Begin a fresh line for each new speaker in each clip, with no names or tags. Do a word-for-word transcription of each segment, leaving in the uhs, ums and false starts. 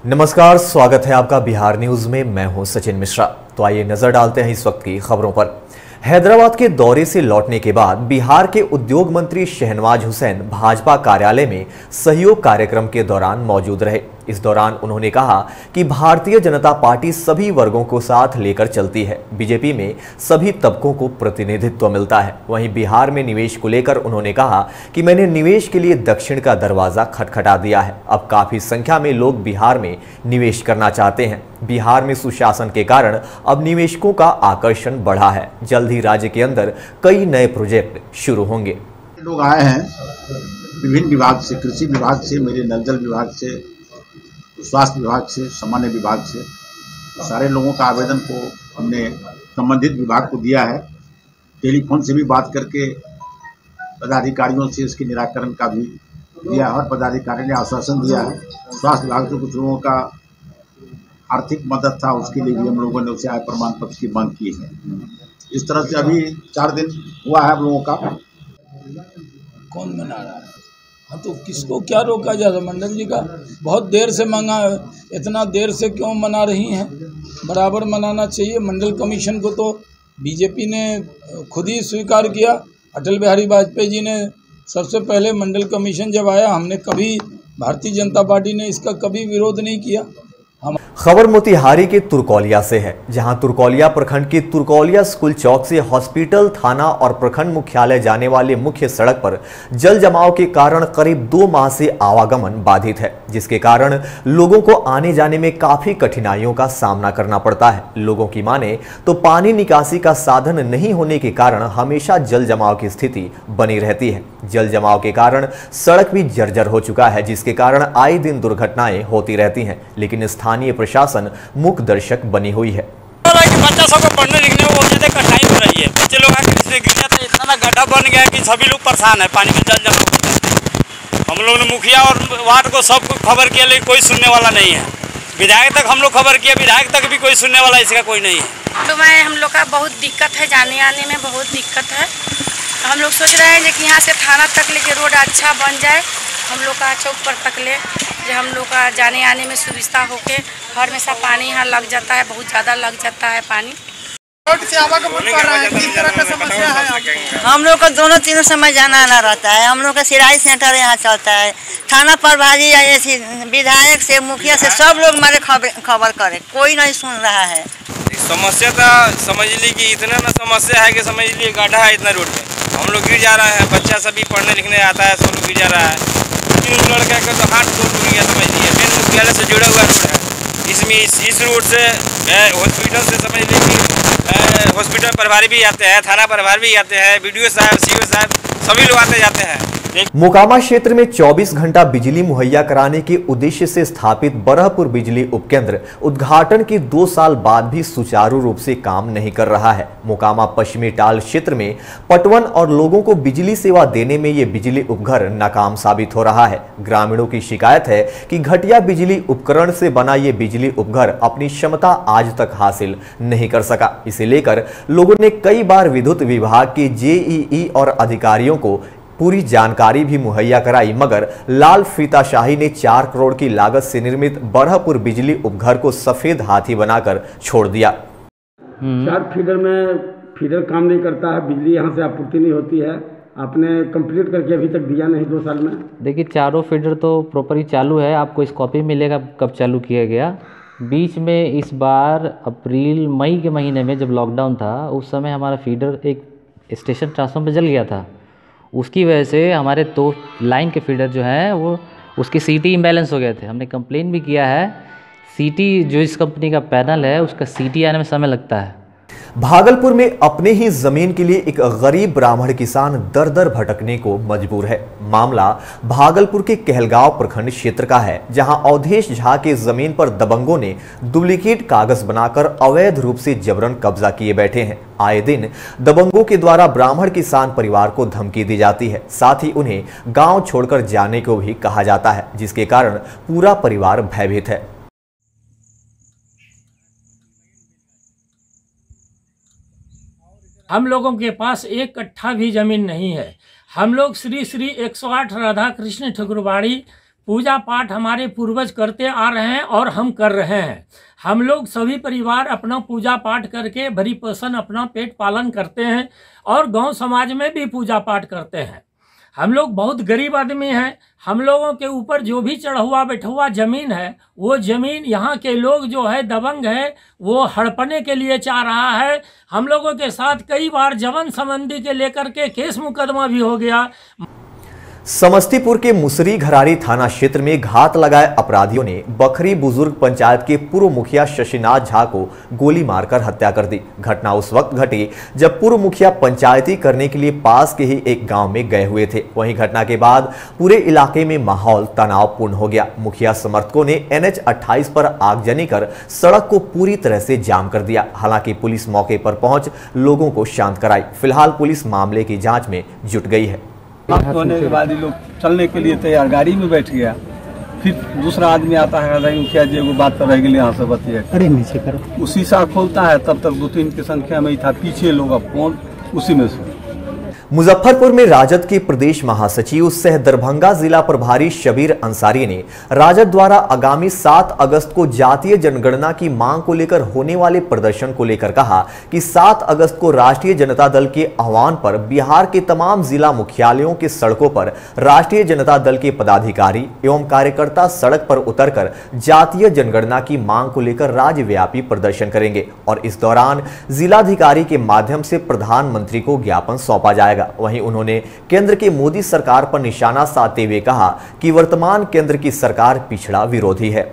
नमस्कार, स्वागत है आपका बिहार न्यूज में। मैं हूं सचिन मिश्रा। तो आइए नजर डालते हैं इस वक्त की खबरों पर। हैदराबाद के दौरे से लौटने के बाद बिहार के उद्योग मंत्री शहनवाज हुसैन भाजपा कार्यालय में सहयोग कार्यक्रम के दौरान मौजूद रहे। इस दौरान उन्होंने कहा कि भारतीय जनता पार्टी सभी वर्गों को साथ लेकर चलती है। बीजेपी में सभी तबकों को प्रतिनिधित्व मिलता है। वहीं बिहार में निवेश को लेकर उन्होंने कहा कि मैंने निवेश के लिए दक्षिण का दरवाजा खटखटा दिया है। अब काफी संख्या में लोग बिहार में निवेश करना चाहते हैं। बिहार में सुशासन के कारण अब निवेशकों का आकर्षण बढ़ा है। जल्द ही राज्य के अंदर कई नए प्रोजेक्ट शुरू होंगे।
लोग आए हैं विभिन्न विभाग से, कृषि विभाग से, मेरे नल जल विभाग से, स्वास्थ्य विभाग से, सामान्य विभाग से, सारे लोगों का आवेदन को हमने संबंधित विभाग को दिया है। टेलीफोन से भी बात करके पदाधिकारियों से इसके निराकरण का भी दिया है और पदाधिकारी ने आश्वासन दिया है। स्वास्थ्य विभाग से कुछ लोगों का आर्थिक मदद था, उसके लिए भी हम लोगों ने उसे आय प्रमाण पत्र की मांग की है। इस तरह से अभी चार दिन हुआ है हम लोगों का।
कौन मना रहा है? हाँ, तो किसको क्या रोका जाए? मंडल जी का बहुत देर से मांगा है, इतना देर से क्यों मना रही हैं? बराबर मनाना चाहिए। मंडल कमीशन को तो बीजेपी ने खुद ही स्वीकार किया। अटल बिहारी वाजपेयी जी ने सबसे पहले मंडल कमीशन जब आया, हमने कभी भारतीय जनता पार्टी ने इसका कभी विरोध नहीं किया।
खबर मोतिहारी के तुरकौलिया से है, जहां तुरकौलिया प्रखंड के तुरकौलिया स्कूल चौक से हॉस्पिटल, थाना और प्रखंड मुख्यालय जाने वाले मुख्य सड़क पर जल जमाव के कारण करीब दो माह से आवागमन बाधित है, जिसके कारण लोगों को आने जाने में काफी कठिनाइयों का सामना करना पड़ता है। लोगों की माने तो पानी निकासी का साधन नहीं होने के कारण हमेशा जल जमाव की स्थिति बनी रहती है। जल जमाव के कारण सड़क भी जर्जर हो चुका है, जिसके कारण आए दिन दुर्घटनाएं होती रहती हैं, लेकिन स्थानीय प्रशासन मूक दर्शक बनी हुई है।
बच्चा सबको पढ़ने लिखने में बहुत ज्यादा कठिनाई हो रही है। बच्चे लोग तो इतना ना गड्ढा बन गया कि सभी लोग परेशान है पानी में जल जमा। हम लोग ने मुखिया और वार्ड को सब खबर किया, लेकिन कोई सुनने वाला नहीं है। विधायक तक हम लोग खबर किया, विधायक तक भी कोई सुनने वाला इसका कोई नहीं है।
तो मैं हम लोग का बहुत दिक्कत है, जाने आने में बहुत दिक्कत है। हम लोग सोच रहे हैं कि यहाँ से थाना तक लेके रोड अच्छा बन जाए, हम लोग का चौक पर तक ले, जो हम लोग का जाने आने में सुविधा होके। हर हमेशा पानी यहाँ लग जाता है, बहुत ज़्यादा लग जाता है पानी।
रोड से आवागमन कर रहे हैं, किस तरह का समस्या है?
हम लोग को दोनों तीनों समय जाना आना रहता है। हम लोग का सिराई सेंटर यहाँ चलता है। थाना प्रभारी ऐसी विधायक से, मुखिया से सब लोग हमारे खबर करे, कोई नहीं सुन रहा है।
समस्या तो समझ ली कि इतना ना समस्या है कि समझ ली गड्ढा है इतना रोड पे, हम लोग गिर जा रहे हैं। बच्चा सभी पढ़ने लिखने आता है, सब लोग गिर जा रहा है। तीन लड़का का तो हाथ टूट गया, समझ लीजिए। मेन मुख्यालय से जुड़ा हुआ रोड है। इसमें इस, इस रोड से हॉस्पिटल से समझ लीजिए कि हॉस्पिटल प्रभारी भी आते हैं, थाना प्रभारी भी आते हैं, बीडीओ साहब, सीओ साहब, सभी लोग आते जाते हैं।
मोकामा क्षेत्र में चौबीस घंटा बिजली मुहैया कराने के उद्देश्य से स्थापित बरहपुर बिजली उपकेंद्र उद्घाटन के दो साल बाद भी सुचारू रूप से काम नहीं कर रहा है। मोकामा पश्चिमी टाल क्षेत्र में पटवन और लोगों को बिजली सेवा देने में यह बिजली उपघर नाकाम साबित हो रहा है। ग्रामीणों की शिकायत है कि घटिया बिजली उपकरण से बना यह बिजली उपघर अपनी क्षमता आज तक हासिल नहीं कर सका। इसे लेकर लोगों ने कई बार विद्युत विभाग के जेईई और अधिकारियों को पूरी जानकारी भी मुहैया कराई, मगर लाल फीताशाही ने चार करोड़ की लागत से निर्मित बरहपुर बिजली उपघर को सफेद हाथी बनाकर छोड़ दिया।
चार फीडर में फीडर काम नहीं करता है, बिजली यहाँ से आपूर्ति नहीं होती है। आपने कंप्लीट करके अभी तक दिया नहीं दो साल में।
देखिए, चारों फीडर तो प्रॉपर ही चालू है, आपको इस कॉपी मिलेगा कब चालू किया गया। बीच में इस बार अप्रैल मई के महीने में जब लॉकडाउन था, उस समय हमारा फीडर एक स्टेशन ट्रांसफार्मर जल गया था। उसकी वजह से हमारे दो लाइन के फीडर जो हैं वो उसकी सीटी इम्बैलेंस हो गए थे। हमने कंप्लेन भी किया है। सीटी जो इस कंपनी का पैनल है, उसका सीटी आने में समय लगता है।
भागलपुर में अपने ही जमीन के लिए एक गरीब ब्राह्मण किसान दर दर भटकने को मजबूर है। मामला भागलपुर के कहलगांव प्रखंड क्षेत्र का है, जहां अवधेश झा के जमीन पर दबंगों ने डुप्लीकेट कागज बनाकर अवैध रूप से जबरन कब्जा किए बैठे हैं। आए दिन दबंगों के द्वारा ब्राह्मण किसान परिवार को धमकी दी जाती है, साथ ही उन्हें गांव छोड़कर जाने को भी कहा जाता है, जिसके कारण पूरा परिवार भयभीत है।
हम लोगों के पास एक कट्ठा भी जमीन नहीं है। हम लोग श्री श्री एक सौ आठ राधा कृष्ण ठकुरबाड़ी पूजा पाठ हमारे पूर्वज करते आ रहे हैं और हम कर रहे हैं। हम लोग सभी परिवार अपना पूजा पाठ करके भरी पोषण अपना पेट पालन करते हैं और गांव समाज में भी पूजा पाठ करते हैं। हम लोग बहुत गरीब आदमी हैं। हम लोगों के ऊपर जो भी चढ़ा बैठा ज़मीन है, वो ज़मीन यहाँ के लोग जो है दबंग है, वो हड़पने के लिए चाह रहा है। हम लोगों के साथ कई बार जवन संबंधी के लेकर के केस मुकदमा भी हो गया।
समस्तीपुर के मुसरी घरारी थाना क्षेत्र में घात लगाए अपराधियों ने बखरी बुजुर्ग पंचायत के पूर्व मुखिया शशिनाथ झा को गोली मारकर हत्या कर दी। घटना उस वक्त घटी जब पूर्व मुखिया पंचायती करने के लिए पास के ही एक गांव में गए हुए थे। वहीं घटना के बाद पूरे इलाके में माहौल तनावपूर्ण हो गया। मुखिया समर्थकों ने एन एच अट्ठाईस पर आगजनी कर सड़क को पूरी तरह से जाम कर दिया। हालांकि पुलिस मौके पर पहुंच लोगों को शांत कराई। फिलहाल पुलिस मामले की जाँच में जुट गई है।
होने के बाद ये लोग चलने के लिए तैयार, गाड़ी में बैठ गया। फिर दूसरा आदमी आता है, मुखिया जी वो बात कर रहे यहाँ से बतिया, अरे नीचे करो। उसी सा खोलता है, तब तक दो तीन की संख्या में ही था। पीछे लोग अब कौन उसी में से।
मुजफ्फरपुर में राजद के प्रदेश महासचिव सह दरभंगा जिला प्रभारी शबीर अंसारी ने राजद द्वारा आगामी सात अगस्त को जातीय जनगणना की मांग को लेकर होने वाले प्रदर्शन को लेकर कहा कि सात अगस्त को राष्ट्रीय जनता दल के आह्वान पर बिहार के तमाम जिला मुख्यालयों के सड़कों पर राष्ट्रीय जनता दल के पदाधिकारी एवं कार्यकर्ता सड़क पर उतरकर जातीय जनगणना की मांग को लेकर राज्यव्यापी प्रदर्शन करेंगे और इस दौरान जिलाधिकारी के माध्यम से प्रधानमंत्री को ज्ञापन सौंपा जाएगा। वहीं उन्होंने केंद्र की मोदी सरकार पर निशाना साधते हुए कहा कि वर्तमान केंद्र की सरकार पिछड़ा विरोधी है।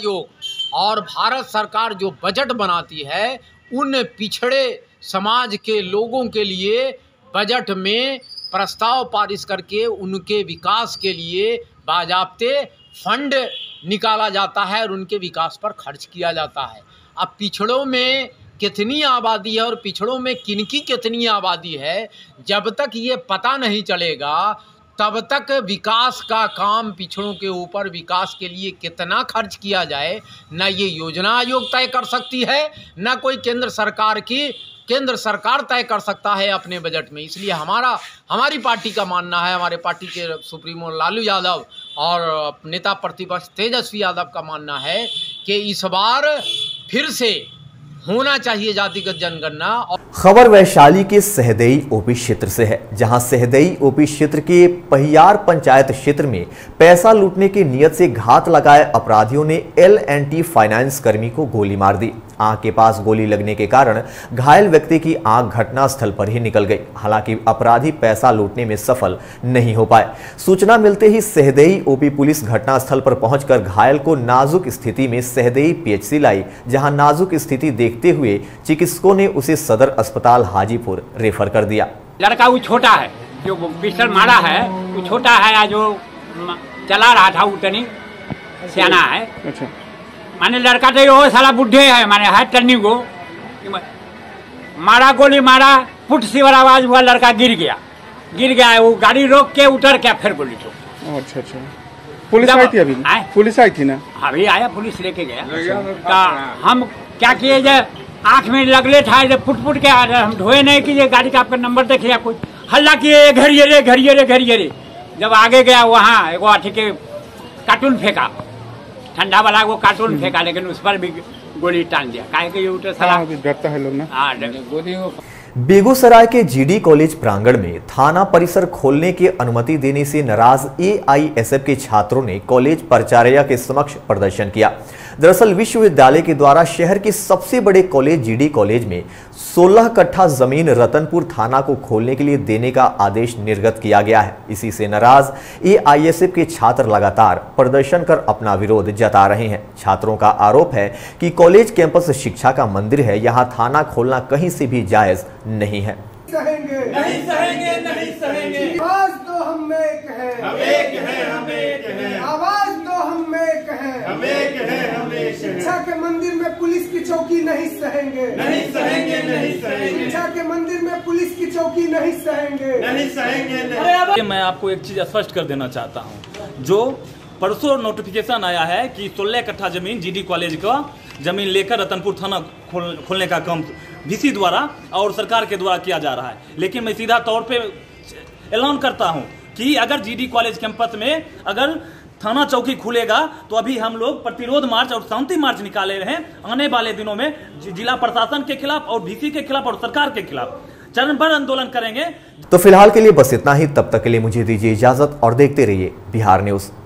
आयोग और भारत सरकार जो बजट बनाती है उन पिछड़े समाज के लोगों के लिए बजट में प्रस्ताव पारित करके उनके विकास के लिए बाजाब्ते फंड निकाला जाता है और उनके विकास पर खर्च किया जाता है। अब पिछड़ों में कितनी आबादी है और पिछड़ों में किनकी कितनी आबादी है, जब तक ये पता नहीं चलेगा तब तक विकास का काम पिछड़ों के ऊपर विकास के लिए कितना खर्च किया जाए न ये योजना आयोग तय कर सकती है, न कोई केंद्र सरकार की केंद्र सरकार तय कर सकता है अपने बजट में। इसलिए हमारा हमारी पार्टी का मानना है, हमारे पार्टी के सुप्रीमो लालू यादव और नेता प्रतिपक्ष तेजस्वी यादव का मानना है कि इस बार फिर से होना चाहिए जातिगत जनगणना।
खबर वैशाली के सहदेई ओपी क्षेत्र से है, जहां सहदेई ओपी क्षेत्र के पहियार पंचायत क्षेत्र में पैसा लूटने की नियत से घात लगाए अपराधियों ने एल एंड टी फाइनेंस कर्मी को गोली मार दी। आंख के पास गोली लगने के कारण घायल व्यक्ति की आंख घटनास्थल पर ही निकल गई। हालांकि अपराधी पैसा लूटने में सफल नहीं हो पाए। सूचना मिलते ही सहदेई ओपी पुलिस घटनास्थल पर पहुंचकर घायल को नाजुक स्थिति में सहदेई पीएचसी लाई, जहां नाजुक स्थिति देखते हुए चिकित्सकों ने उसे सदर अस्पताल हाजीपुर रेफर कर दिया।
लड़का वो छोटा है, जो पिस्टल मारा है वो छोटा है, जो चला रहा था वो तनी सियाना है। अच्छा। माने लड़का तो वो साला बुढ़े है, माने है टर्नी को मारा, गोली मारा, फुट सिवर आवाज हुआ, लड़का गिर गया गिर गया वो गाड़ी रोक के उतर के फिर गोली ठोक।
अच्छा अच्छा। पुलिस आई थी अभी? पुलिस आई थी ना?
अभी आया, पुलिस लेके गया। तो हम क्या किए, जब आँख में लगले था, जब फुट फुट के हम ढोए नहीं कि गाड़ी का आपका नंबर देखिए, कुछ हल्ला किए, घरिए रे घरिए रे घरिए रे। जब आगे गया वहाँ एगो अथी के कार्टून फेंका, ठंडा वाला वो कार्टून फेंका, लेकिन उस पर भी गोली टांग दिया। काहे कि ये साला
डरता है लोग ना।
हाँ, गोली।
बेगूसराय के जीडी कॉलेज प्रांगण में थाना परिसर खोलने की अनुमति देने से नाराज ए आई एस एफ के छात्रों ने कॉलेज प्राचार्य के समक्ष प्रदर्शन किया। दरअसल विश्वविद्यालय के द्वारा शहर के सबसे बड़े कॉलेज जीडी कॉलेज में सोलह कट्ठा जमीन रतनपुर थाना को खोलने के लिए देने का आदेश निर्गत किया गया है। इसी से नाराज ए आई एस एफ के छात्र लगातार प्रदर्शन कर अपना विरोध जता रहे हैं। छात्रों का आरोप है कि कॉलेज कैंपस शिक्षा का मंदिर है, यहाँ थाना खोलना कहीं से भी जायज नहीं है।
सहेंगे नहीं सहेंगे नहीं सहेंगे। आवाज तो हम एक है, हम एक है, हम एक है। आवाज तो हम एक है, हम एक है, हम एक है। शिक्षा के मंदिर में पुलिस की चौकी नहीं सहेंगे, नहीं सहेंगे नहीं सहेंगे। शिक्षा के मंदिर में पुलिस की चौकी नहीं सहेंगे, नहीं सहेंगे नहीं।
मैं आपको एक चीज स्पष्ट कर देना चाहता हूँ, जो परसों नोटिफिकेशन आया है कि सोलह कट्ठा जमीन जीडी कॉलेज का जमीन लेकर रतनपुर थाना खोल, खोलने का काम वीसी द्वारा और सरकार के द्वारा किया जा रहा है। लेकिन मैं सीधा तौर पे ऐलान करता हूं कि अगर जीडी कॉलेज कैंपस में अगर थाना चौकी खुलेगा तो अभी हम लोग प्रतिरोध मार्च और शांति मार्च निकाले रहे हैं। आने वाले दिनों में जिला प्रशासन के खिलाफ और डीसी के खिलाफ और सरकार के खिलाफ चरणबद्ध आंदोलन करेंगे।
तो फिलहाल के लिए बस इतना ही। तब तक के लिए मुझे दीजिए इजाजत और देखते रहिए बिहार न्यूज।